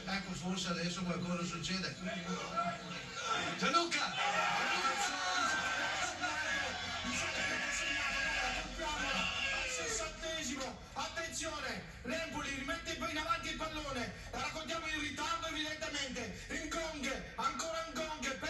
Ecco, forse adesso qualcosa succede. Gianluca! Al 60°, attenzione, l'Empoli rimette in avanti il pallone, raccontiamo in ritardo evidentemente, in gong, ancora un gong